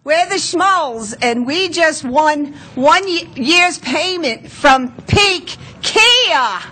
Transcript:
We're the Schmoles, and we just won 1 year's payment from Peak Kia.